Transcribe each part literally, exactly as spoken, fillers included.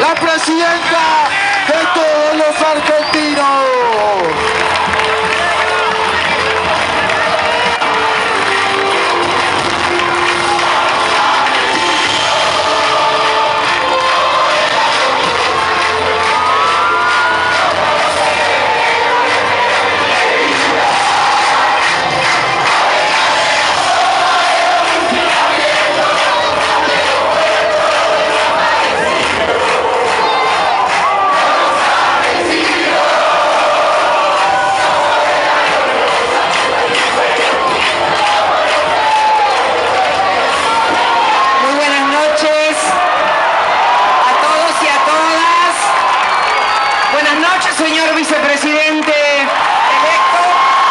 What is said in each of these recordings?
la presidenta de todos los argentinos. Señor vicepresidente electo,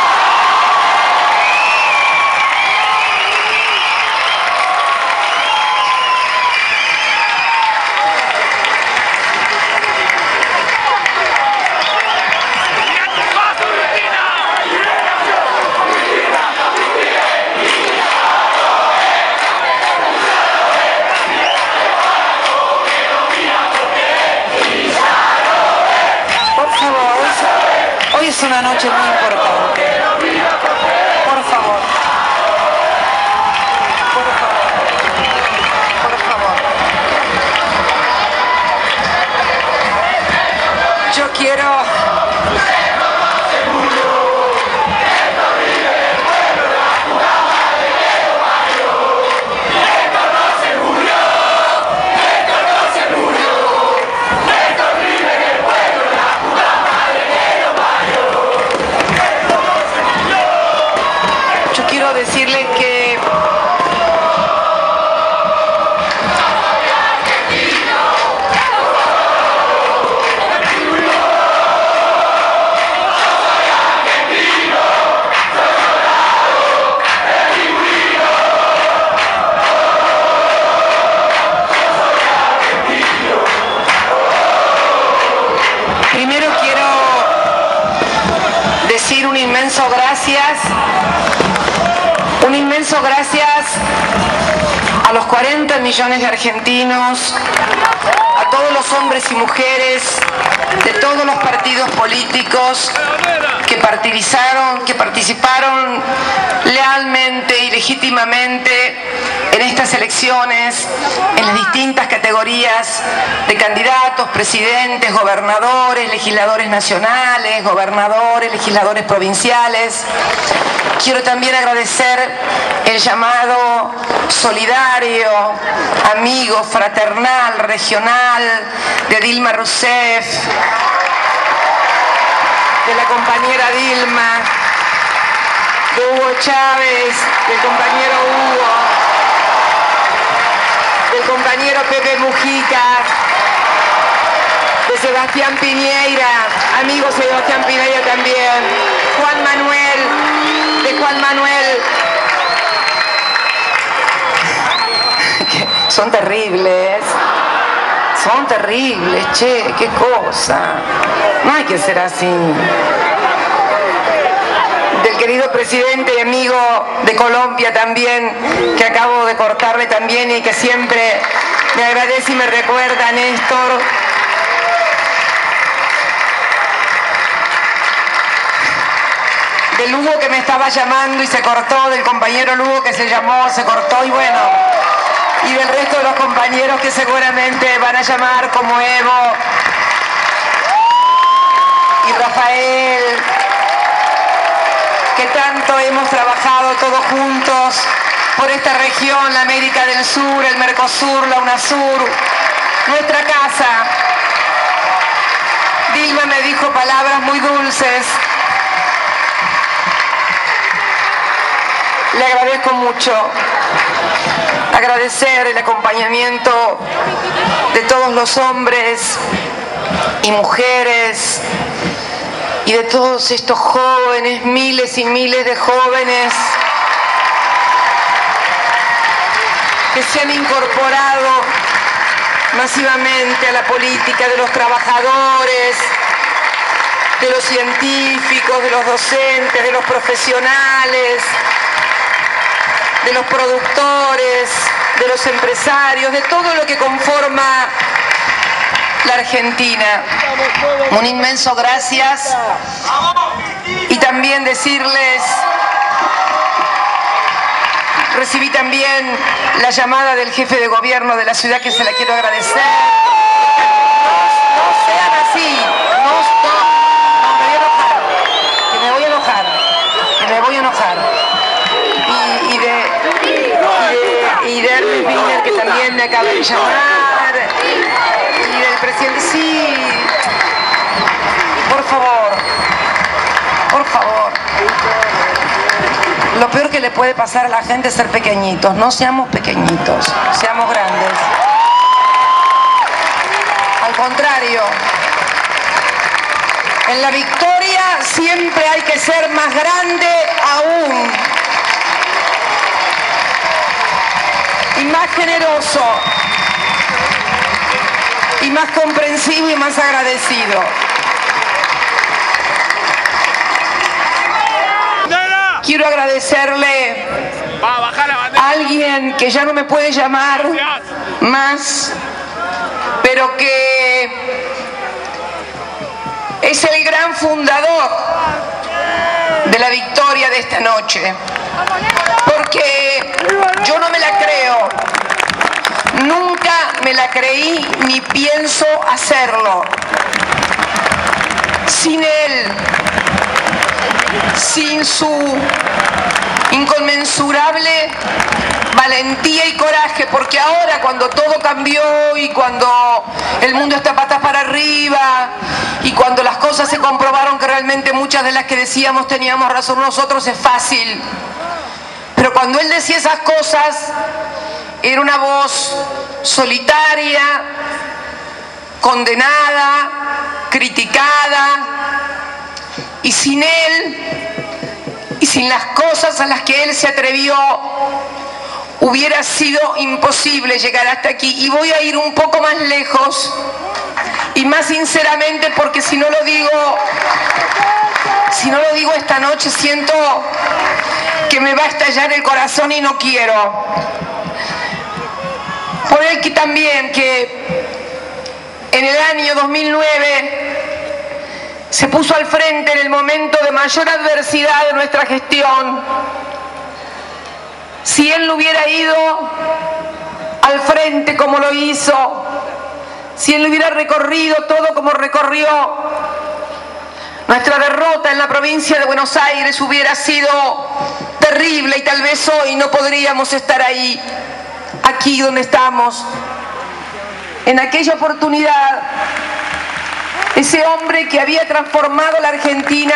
hoy es una noche muy importante. Por favor. Por favor. Por favor. Yo quiero... decirle que primero quiero decir un inmenso gracias Un inmenso gracias a los cuarenta millones de argentinos, a todos los hombres y mujeres de todos los partidos políticos que participaron, que participaron lealmente y legítimamente en estas elecciones, en las distintas categorías de candidatos, presidentes, gobernadores, legisladores nacionales, gobernadores, legisladores provinciales. Quiero también agradecer el llamado solidario, amigo, fraternal, regional de Dilma Rousseff, de la compañera Dilma, de Hugo Chávez, del compañero Hugo, del compañero Pepe Mujica, de Sebastián Piñeira, amigo Sebastián Piñeira también, Juan Manuel, de Juan Manuel. Son terribles, son terribles, che, qué cosa. No hay que ser así. Del querido presidente y amigo de Colombia también, que acabo de cortarle también y que siempre me agradece y me recuerda, Néstor. Del Hugo que me estaba llamando y se cortó, del compañero Lugo que se llamó, se cortó y bueno, y del resto de los compañeros que seguramente van a llamar como Evo y Rafael, que tanto hemos trabajado todos juntos por esta región, la América del Sur, el Mercosur, la UNASUR, nuestra casa. Dilma me dijo palabras muy dulces. Le agradezco mucho. Agradecer el acompañamiento de todos los hombres y mujeres y de todos estos jóvenes, miles y miles de jóvenes que se han incorporado masivamente a la política, de los trabajadores, de los científicos, de los docentes, de los profesionales, de los productores, de los empresarios, de todo lo que conforma la Argentina. Un inmenso gracias. Y también decirles, recibí también la llamada del jefe de gobierno de la ciudad, que se la quiero agradecer. No, no sean así, no, no, no, me voy a enojar, que me voy a enojar, que me voy a enojar. Y, y de, y de, y de Hermes Wiener, que también me acaba de llamar, y del presidente, sí, por favor, por favor. Lo peor que le puede pasar a la gente es ser pequeñitos. No seamos pequeñitos, seamos grandes. Al contrario, en la victoria siempre hay que ser más grande aún. Y más generoso. Y más comprensivo y más agradecido. Quiero agradecerle a alguien que ya no me puede llamar más, pero que es el gran fundador de la victoria de esta noche. Porque yo no me la creo, nunca me la creí ni pienso hacerlo. Sin él, sin su inconmensurable valentía y coraje, porque ahora, cuando todo cambió y cuando el mundo está patas para arriba y cuando las cosas se comprobaron que realmente muchas de las que decíamos teníamos razón nosotros, es fácil. Pero cuando él decía esas cosas, era una voz solitaria, condenada, criticada, y sin él y sin las cosas a las que él se atrevió, hubiera sido imposible llegar hasta aquí. Y voy a ir un poco más lejos y más sinceramente, porque si no lo digo, si no lo digo esta noche, siento que me va a estallar el corazón y no quiero. Por él que también, que en el año dos mil nueve se puso al frente en el momento de mayor adversidad de nuestra gestión. Si él no hubiera ido al frente como lo hizo, si él hubiera recorrido todo como recorrió, nuestra derrota en la provincia de Buenos Aires hubiera sido terrible y tal vez hoy no podríamos estar ahí, aquí donde estamos. En aquella oportunidad, ese hombre que había transformado la Argentina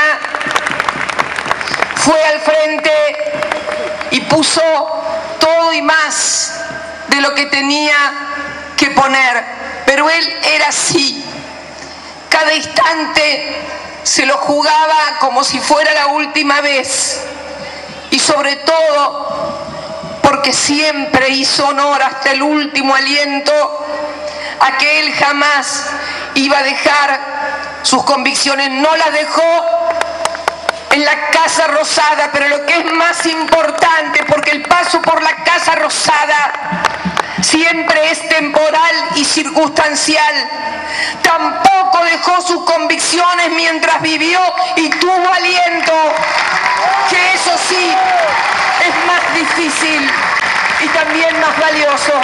fue al frente y puso todo y más de lo que tenía que poner. Pero él era así. Cada instante se lo jugaba como si fuera la última vez. Y sobre todo, porque siempre hizo honor hasta el último aliento a que él jamás iba a dejar sus convicciones. No las dejó en la Casa Rosada, pero lo que es más importante, porque el paso por la Casa Rosada siempre es temporal y circunstancial, tampoco dejó sus convicciones mientras vivió y tuvo aliento, que eso sí es más difícil y también más valioso.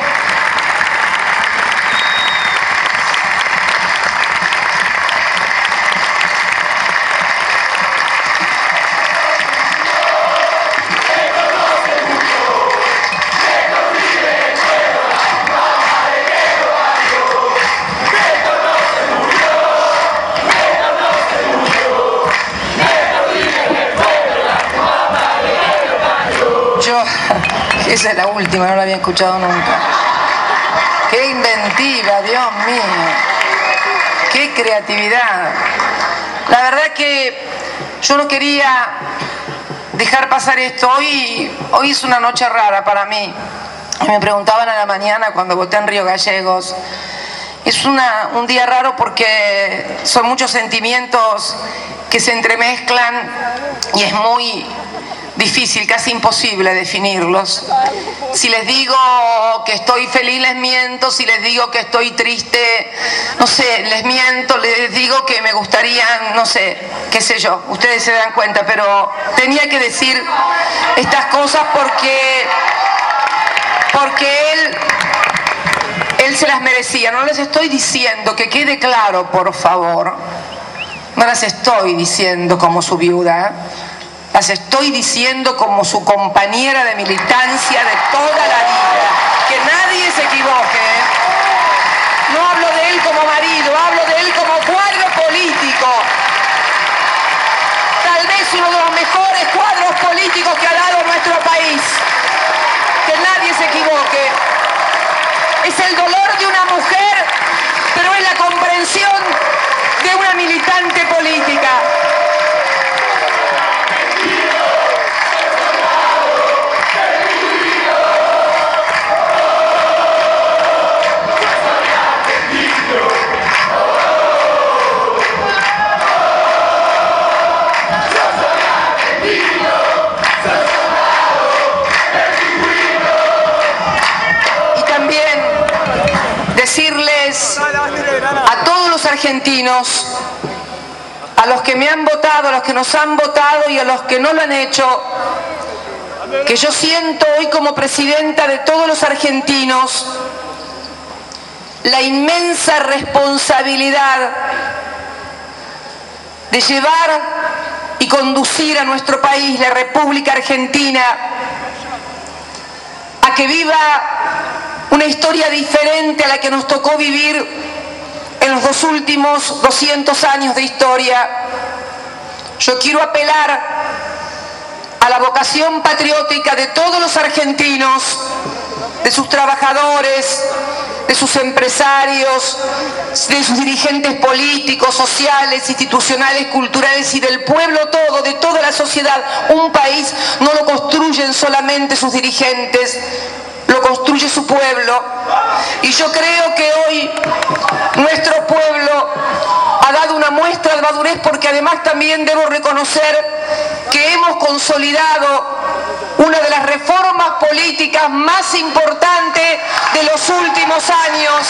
Esa es la última, no la había escuchado nunca. ¡Qué inventiva, Dios mío! ¡Qué creatividad! La verdad que yo no quería dejar pasar esto. Hoy, hoy es una noche rara para mí. Me preguntaban a la mañana cuando voté en Río Gallegos. Es una, un día raro porque son muchos sentimientos que se entremezclan y es muy difícil, casi imposible definirlos. Si les digo que estoy feliz, les miento. Si les digo que estoy triste, no sé, les miento. Les digo que me gustaría, no sé, qué sé yo, ustedes se dan cuenta, pero tenía que decir estas cosas porque, porque él, él se las merecía. No les estoy diciendo, que quede claro, por favor, no las estoy diciendo como su viuda, las estoy diciendo como su compañera de militancia de toda la vida. Que nadie se equivoque. No hablo de él como marido, hablo de él como cuadro político. Tal vez uno de los mejores cuadros políticos que ha dado nuestro país. Que nadie se equivoque. Es el dolor de una mujer, pero es la comprensión de una militante política. Decirles a todos los argentinos, a los que me han votado, a los que nos han votado y a los que no lo han hecho, que yo siento hoy como presidenta de todos los argentinos la inmensa responsabilidad de llevar y conducir a nuestro país, la República Argentina, a que viva una historia diferente a la que nos tocó vivir en los dos últimos doscientos años de historia. Yo quiero apelar a la vocación patriótica de todos los argentinos, de sus trabajadores, de sus empresarios, de sus dirigentes políticos, sociales, institucionales, culturales y del pueblo todo, de toda la sociedad. Un país no lo construyen solamente sus dirigentes, lo construye su pueblo. Y yo creo que hoy nuestro pueblo ha dado una muestra de madurez, porque además también debo reconocer que hemos consolidado una de las reformas políticas más importantes de los últimos años.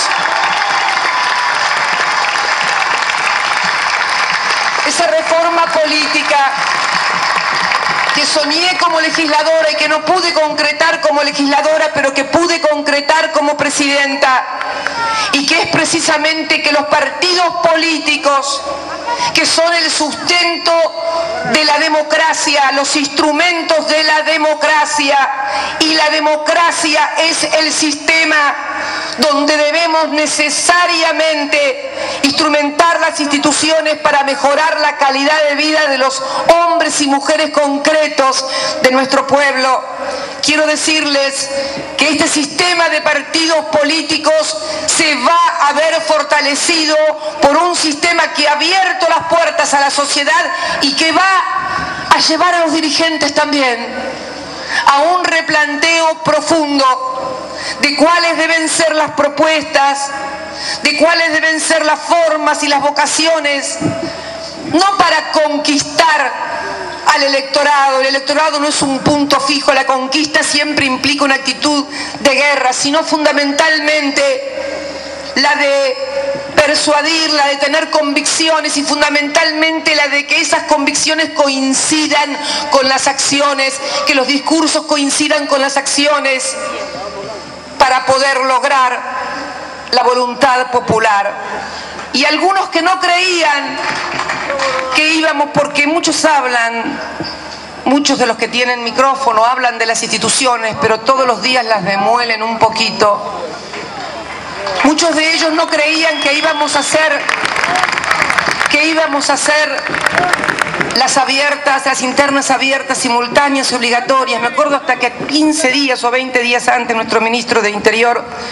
Esa reforma política que soñé como legisladora y que no pude concretar como legisladora, pero que pude concretar como presidenta, y que es precisamente que los partidos políticos, que son el sustento de la democracia, los instrumentos de la democracia, y la democracia es el sistema donde debemos necesariamente instrumentar las instituciones para mejorar la calidad de vida de los hombres y mujeres concretos de nuestro pueblo. Quiero decirles que este sistema de partidos políticos se va a ver fortalecido por un sistema que ha abierto las puertas a la sociedad y que va a llevar a los dirigentes también a un replanteo profundo de cuáles deben ser las propuestas, de cuáles deben ser las formas y las vocaciones, no para conquistar al electorado. El electorado no es un punto fijo, la conquista siempre implica una actitud de guerra, sino fundamentalmente la de persuadir, la de tener convicciones, y fundamentalmente la de que esas convicciones coincidan con las acciones, que los discursos coincidan con las acciones, para poder lograr la voluntad popular. Y algunos que no creían que íbamos, porque muchos hablan, muchos de los que tienen micrófono hablan de las instituciones, pero todos los días las demuelen un poquito. Muchos de ellos no creían que íbamos a hacer, que íbamos a hacer las abiertas, las internas abiertas, simultáneas y obligatorias. Me acuerdo hasta que quince días o veinte días antes nuestro ministro de Interior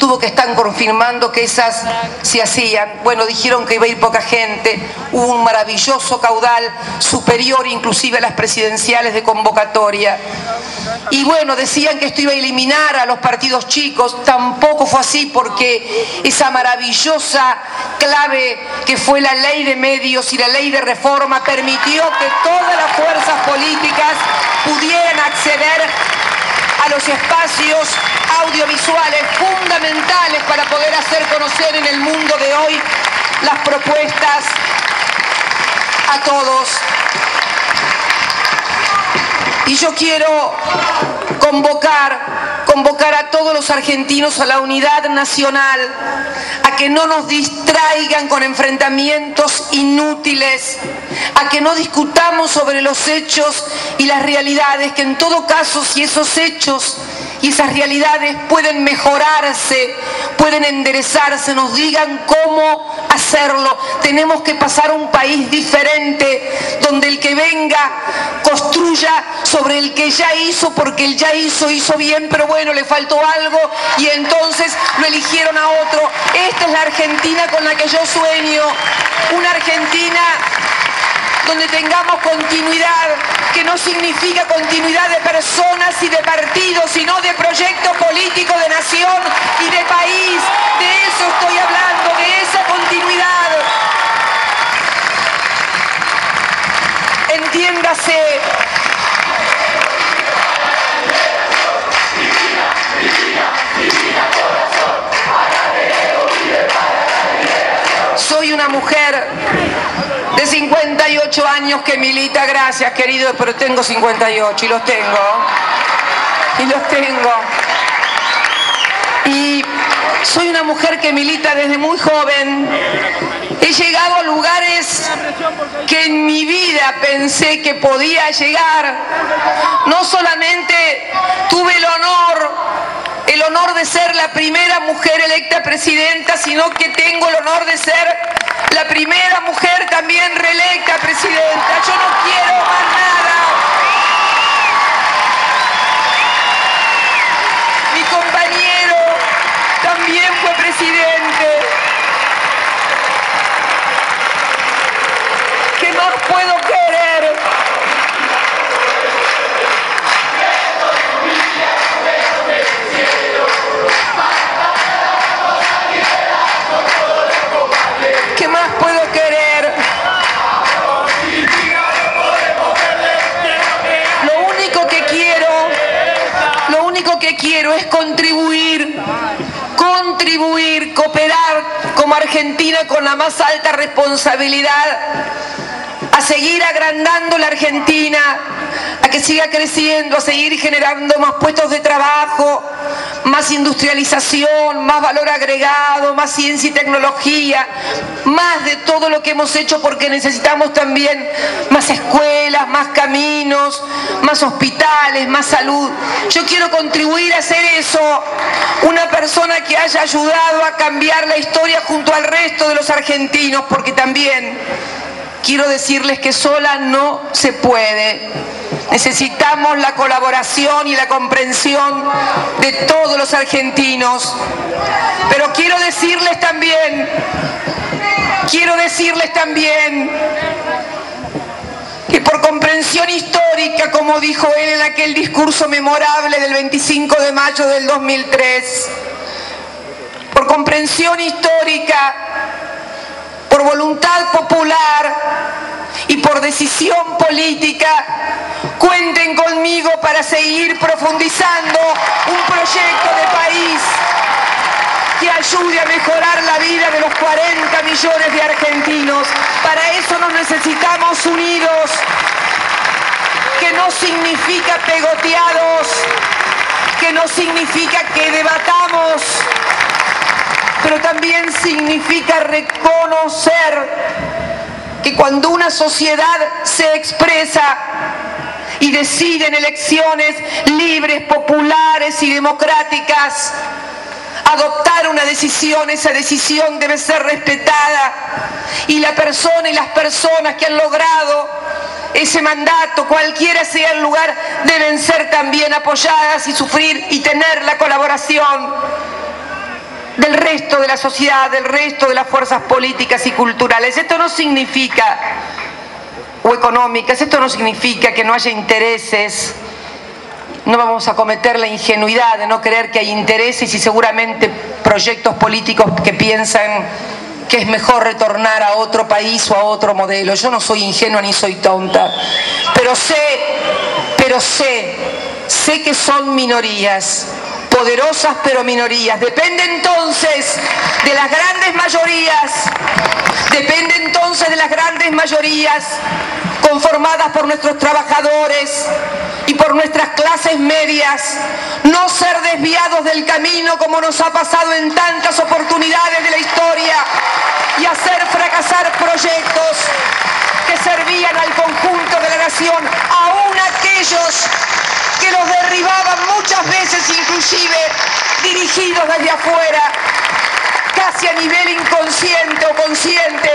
sostuvo que están confirmando que esas se hacían. Bueno, dijeron que iba a ir poca gente, hubo un maravilloso caudal, superior inclusive a las presidenciales de convocatoria. Y bueno, decían que esto iba a eliminar a los partidos chicos, tampoco fue así, porque esa maravillosa clave que fue la ley de medios y la ley de reforma permitió que todas las fuerzas políticas pudieran acceder a los espacios audiovisuales fundamentales para poder hacer conocer en el mundo de hoy las propuestas a todos. Y yo quiero convocar, convocar a todos los argentinos a la unidad nacional, a que no nos distraigan con enfrentamientos inútiles, a que no discutamos sobre los hechos y las realidades, que en todo caso, si esos hechos y esas realidades pueden mejorarse, pueden enderezarse, nos digan cómo hacerlo. Tenemos que pasar a un país diferente, donde el que venga construya sobre el que ya hizo, porque el ya hizo, hizo bien, pero bueno, le faltó algo y entonces lo eligieron a otro. Esta es la Argentina con la que yo sueño, una Argentina donde tengamos continuidad, que no significa continuidad de personas y de partidos, sino de proyecto político, de nación y de país. De eso estoy hablando, de esa continuidad. Entiéndase. Soy una mujer de cincuenta y ocho años que milita, gracias querido, pero tengo cincuenta y ocho y los tengo, y los tengo. Y soy una mujer que milita desde muy joven. He llegado a lugares que en mi vida pensé que podía llegar. No solamente tuve el honor, el honor de ser la primera mujer electa presidenta, sino que tengo el honor de ser la primera mujer también reelecta presidenta. Yo no quiero más nada. Mi compañero también fue presidente. ¿Qué más puedo querer? ¿Qué más puedo querer? Lo único que quiero, lo único que quiero es contribuir, contribuir, cooperar como Argentina con la más alta responsabilidad a seguir agrandando la Argentina, a que siga creciendo, a seguir generando más puestos de trabajo, más industrialización, más valor agregado, más ciencia y tecnología, más de todo lo que hemos hecho, porque necesitamos también más escuelas, más caminos, más hospitales, más salud. Yo quiero contribuir a hacer eso, una persona que haya ayudado a cambiar la historia junto al resto de los argentinos, porque también quiero decirles que sola no se puede. Necesitamos la colaboración y la comprensión de todos los argentinos. Pero quiero decirles también, quiero decirles también que por comprensión histórica, como dijo él en aquel discurso memorable del veinticinco de mayo del dos mil tres, por comprensión histórica, por voluntad popular y por decisión política, cuenten conmigo para seguir profundizando un proyecto de país que ayude a mejorar la vida de los cuarenta millones de argentinos. Para eso nos necesitamos unidos, que no significa pegoteados, que no significa que debatamos, pero también significa reconocer que cuando una sociedad se expresa y decide en elecciones libres, populares y democráticas, adoptar una decisión, esa decisión debe ser respetada, y la persona y las personas que han logrado ese mandato, cualquiera sea el lugar, deben ser también apoyadas y sufrir y tener la colaboración del resto de la sociedad, del resto de las fuerzas políticas y culturales. Esto no significa, o económicas, esto no significa que no haya intereses. No vamos a cometer la ingenuidad de no creer que hay intereses y seguramente proyectos políticos que piensan que es mejor retornar a otro país o a otro modelo. Yo no soy ingenua ni soy tonta, pero sé, pero sé, sé que son minorías, poderosas pero minorías. Depende entonces de las grandes mayorías, depende entonces de las grandes mayorías conformadas por nuestros trabajadores y por nuestras clases medias, no ser desviados del camino como nos ha pasado en tantas oportunidades de la historia y hacer fracasar proyectos que servían al conjunto de la nación, aún aquellos que los derribaban muchas veces, inclusive dirigidos desde afuera, casi a nivel inconsciente o consciente.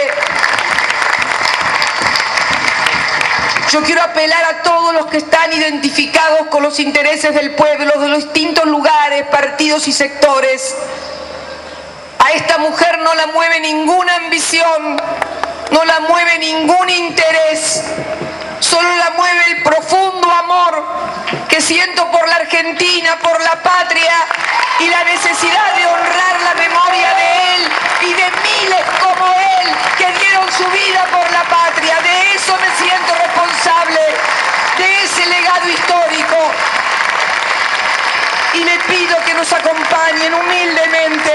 Yo quiero apelar a todos los que están identificados con los intereses del pueblo, de los distintos lugares, partidos y sectores. A esta mujer no la mueve ninguna ambición, no la mueve ningún interés, solo la mueve el profundo amor que siento por la Argentina, por la patria y la necesidad de honrar la memoria de él y de miles como él que dieron su vida por la patria. De eso me siento responsable, de ese legado histórico. Y le pido que nos acompañen humildemente,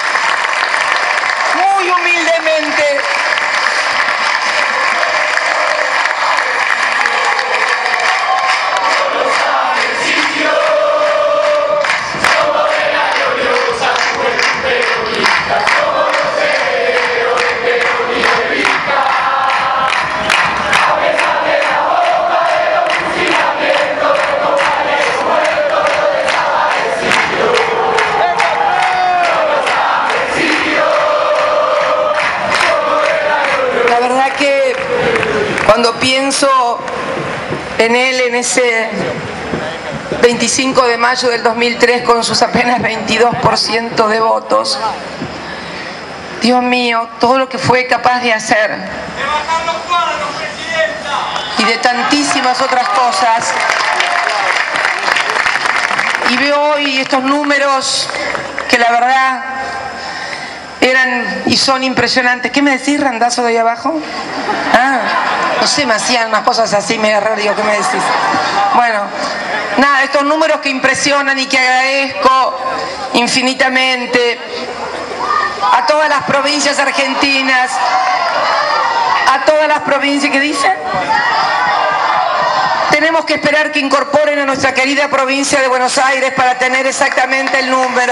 muy humildemente. Cuando pienso en él en ese veinticinco de mayo del dos mil tres con sus apenas veintidós por ciento de votos, Dios mío, todo lo que fue capaz de hacer y de tantísimas otras cosas. Y veo hoy estos números que la verdad eran y son impresionantes. ¿Qué me decís, Randazo, de ahí abajo? Ah, no sé, me hacían unas cosas así, me agarré, digo, ¿qué me decís? Bueno, nada, estos números que impresionan y que agradezco infinitamente a todas las provincias argentinas, a todas las provincias, ¿qué dicen? Tenemos que esperar que incorporen a nuestra querida provincia de Buenos Aires para tener exactamente el número.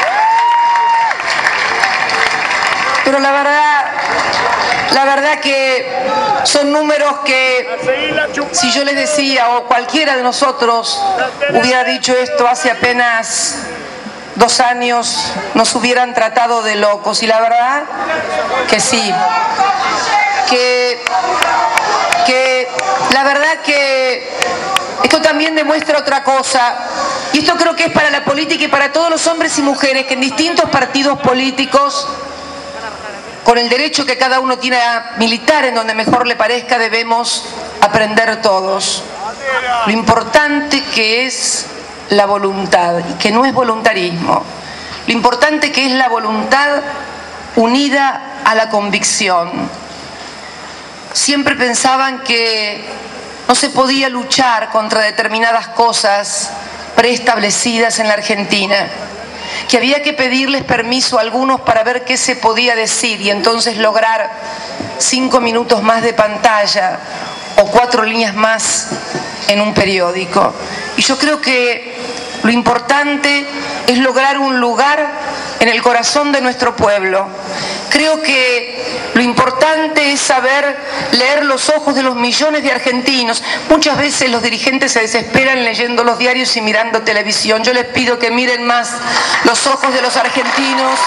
Pero la verdad, la verdad que son números que, si yo les decía, o cualquiera de nosotros hubiera dicho esto hace apenas dos años, nos hubieran tratado de locos. Y la verdad que sí, que, que la verdad que esto también demuestra otra cosa. Y esto creo que es para la política y para todos los hombres y mujeres que en distintos partidos políticos, con el derecho que cada uno tiene a militar en donde mejor le parezca, debemos aprender todos lo importante que es la voluntad, y que no es voluntarismo, lo importante que es la voluntad unida a la convicción. Siempre pensaban que no se podía luchar contra determinadas cosas preestablecidas en la Argentina, que había que pedirles permiso a algunos para ver qué se podía decir y entonces lograr cinco minutos más de pantalla o cuatro líneas más en un periódico. Y yo creo que lo importante es lograr un lugar en el corazón de nuestro pueblo. Creo que lo importante es saber leer los ojos de los millones de argentinos. Muchas veces los dirigentes se desesperan leyendo los diarios y mirando televisión. Yo les pido que miren más los ojos de los argentinos,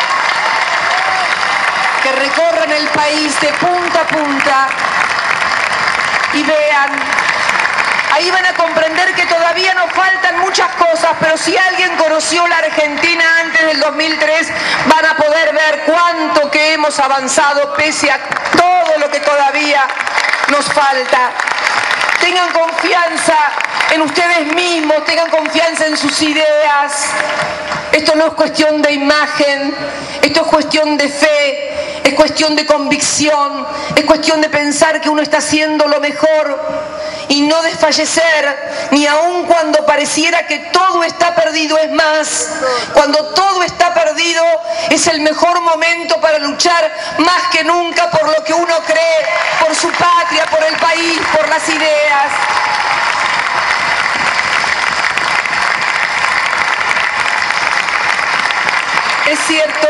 que recorran el país de punta a punta y vean Ahí van a comprender que todavía nos faltan muchas cosas, pero si alguien conoció la Argentina antes del dos mil tres, van a poder ver cuánto que hemos avanzado pese a todo lo que todavía nos falta. Tengan confianza en ustedes mismos, tengan confianza en sus ideas. Esto no es cuestión de imagen, esto es cuestión de fe, es cuestión de convicción, es cuestión de pensar que uno está haciendo lo mejor y no desfallecer, ni aun cuando pareciera que todo está perdido. Es más, cuando todo está perdido es el mejor momento para luchar más que nunca por lo que uno cree, por su patria, por el país, por las ideas. Es cierto,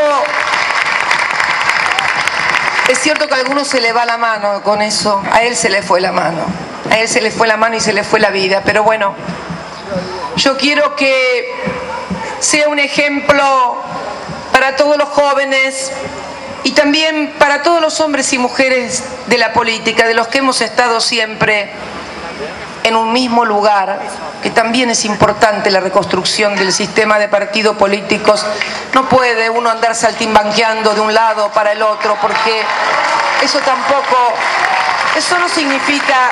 es cierto que a algunos se le va la mano con eso, a él se le fue la mano, a él se le fue la mano y se le fue la vida, pero bueno, yo quiero que sea un ejemplo para todos los jóvenes y también para todos los hombres y mujeres de la política, de los que hemos estado siempre en un mismo lugar, que también es importante la reconstrucción del sistema de partidos políticos. No puede uno andar saltimbanqueando de un lado para el otro, porque eso tampoco, eso no significa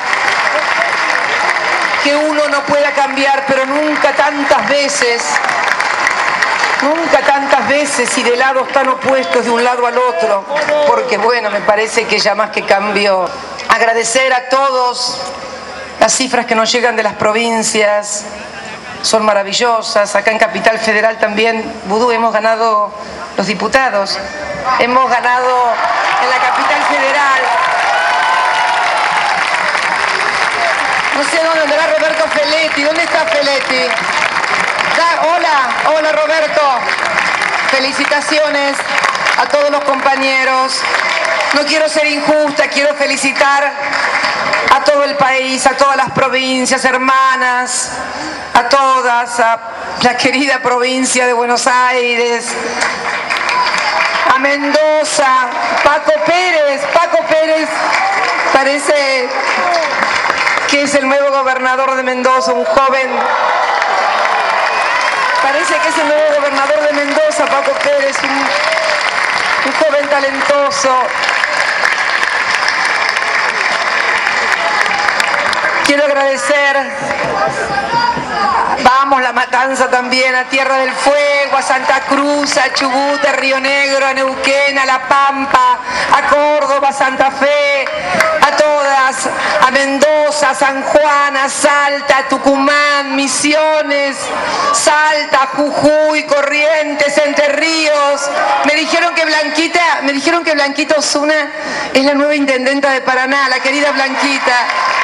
que uno no pueda cambiar, pero nunca tantas veces, nunca tantas veces y de lados tan opuestos de un lado al otro, porque bueno, me parece que ya más que cambio, agradecer a todos. Las cifras que nos llegan de las provincias son maravillosas. Acá en Capital Federal también, Vudú, hemos ganado los diputados. Hemos ganado en la Capital Federal. No sé dónde andará Roberto Feletti. ¿Dónde está Feletti? Da, hola, hola Roberto. Felicitaciones a todos los compañeros. No quiero ser injusta, quiero felicitar a todo el país, a todas las provincias hermanas, a todas, a la querida provincia de Buenos Aires, a Mendoza, Paco Pérez, Paco Pérez parece que es el nuevo gobernador de Mendoza, un joven, parece que es el nuevo gobernador de Mendoza, Paco Pérez, un, un joven talentoso. Quiero agradecer, vamos, La Matanza también, a Tierra del Fuego, a Santa Cruz, a Chubut, a Río Negro, a Neuquén, a La Pampa, a Córdoba, a Santa Fe, a todas, a Mendoza, a San Juan, a Salta, a Tucumán, Misiones, Salta, Jujuy, Corrientes, Entre Ríos. Me dijeron que Blanquita, me dijeron que Blanquita Osuna es la nueva intendenta de Paraná, la querida Blanquita.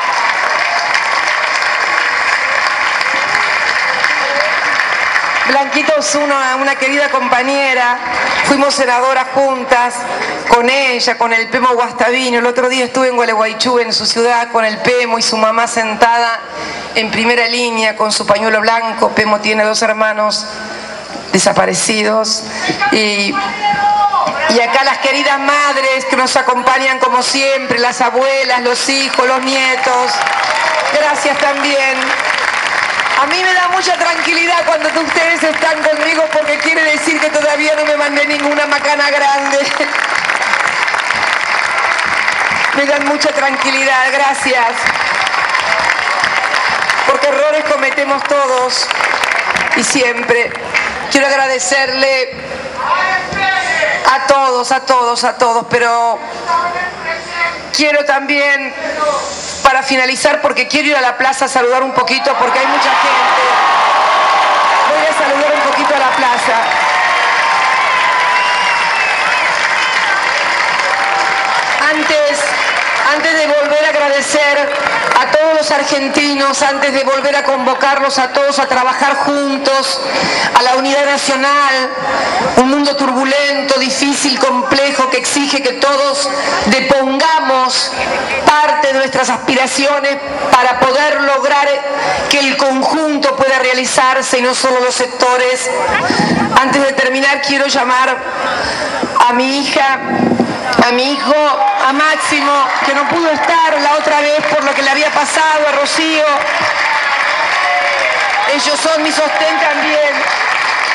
Blanquita Osuna, una querida compañera, fuimos senadoras juntas, con ella, con el Pemo Guastavino. El otro día estuve en Gualeguaychú, en su ciudad, con el Pemo y su mamá sentada en primera línea con su pañuelo blanco. Pemo tiene dos hermanos desaparecidos. Y, y acá las queridas madres que nos acompañan como siempre, las abuelas, los hijos, los nietos. Gracias también. A mí me da mucha tranquilidad cuando ustedes están conmigo, porque quiere decir que todavía no me mandé ninguna macana grande. Me dan mucha tranquilidad, gracias. Porque errores cometemos todos y siempre. Quiero agradecerle a todos, a todos, a todos, pero quiero también, para finalizar, porque quiero ir a la plaza a saludar un poquito, porque hay mucha gente. Voy a saludar un poquito a la plaza. Antes, antes de volver a agradecer a todos los argentinos, antes de volver a convocarlos a todos a trabajar juntos, a la unidad nacional, un mundo turbulento, difícil, complejo, que exige que todos depongamos parte de nuestras aspiraciones para poder lograr que el conjunto pueda realizarse y no solo los sectores. Antes de terminar, quiero llamar a mi hija, a mi hijo, a Máximo, que no pudo estar la otra vez por lo que le había pasado a Rocío. Ellos son mi sostén también.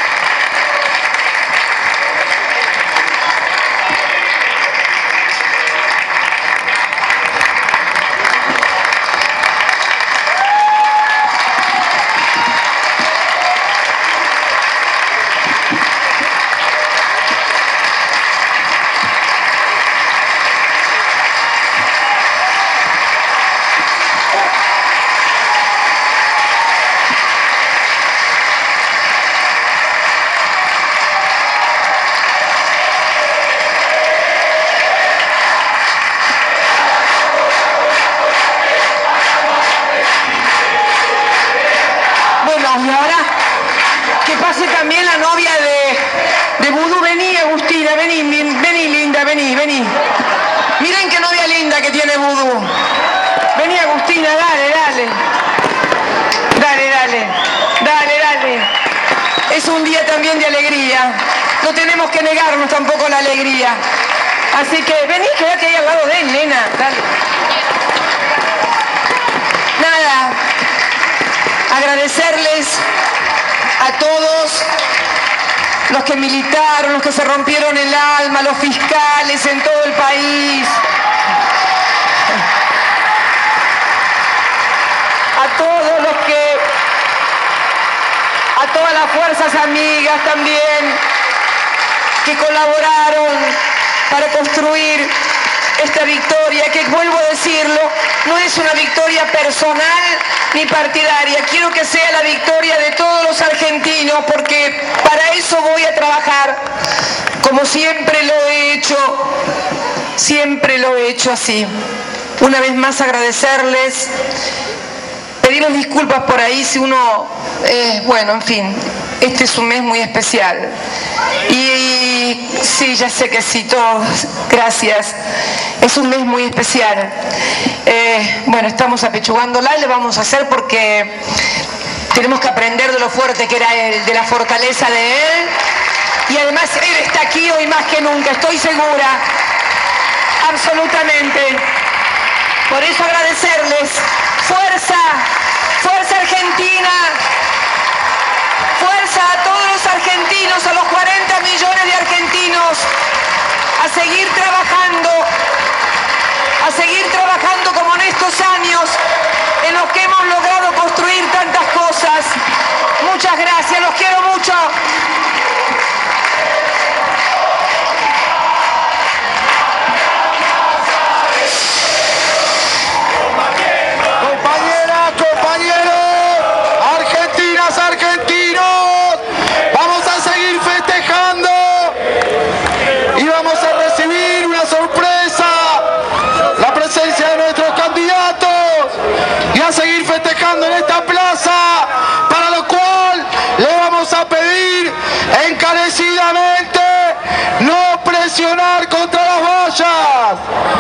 Y ahora que pase también la novia de, de Vudú. Vení, Agustina, vení, vení, linda, vení, vení. Miren qué novia linda que tiene Vudú. Vení, Agustina, dale, dale. Dale, dale, dale, dale. Es un día también de alegría. No tenemos que negarnos tampoco la alegría. Así que vení, quédate ahí al lado de él, nena. Dale. Nada. Agradecerles a todos los que militaron, los que se rompieron el alma, los fiscales en todo el país, a todos los que, a todas las fuerzas amigas también que colaboraron para construir esta victoria, que vuelvo a decirlo, no es una victoria personal ni partidaria. Quiero que sea la victoria de todos los argentinos, porque para eso voy a trabajar, como siempre lo he hecho, siempre lo he hecho así. Una vez más agradecerles, pedirles disculpas por ahí si uno, eh, bueno, en fin, este es un mes muy especial. Y, y sí, ya sé que sí, todos, gracias. Es un mes muy especial. Eh, bueno, estamos apechugándola y le vamos a hacer porque tenemos que aprender de lo fuerte que era él, de la fortaleza de él. Y además él está aquí hoy más que nunca, estoy segura, absolutamente. Por eso agradecerles. Fuerza, fuerza Argentina. Fuerza a todos los argentinos, a los cuarenta millones de argentinos, a seguir trabajando, a seguir trabajando como en estos años en los que hemos logrado construir tantas cosas. Muchas gracias, los quiero mucho. Compañeras, compañeros, argentinas, argentinos, vamos a seguir festejando y vamos a recibir una sorpresa, la presencia de nuestros candidatos, y a seguir festejando en esta plaza, para lo cual le vamos a pedir encarecidamente no presionar contra las vallas.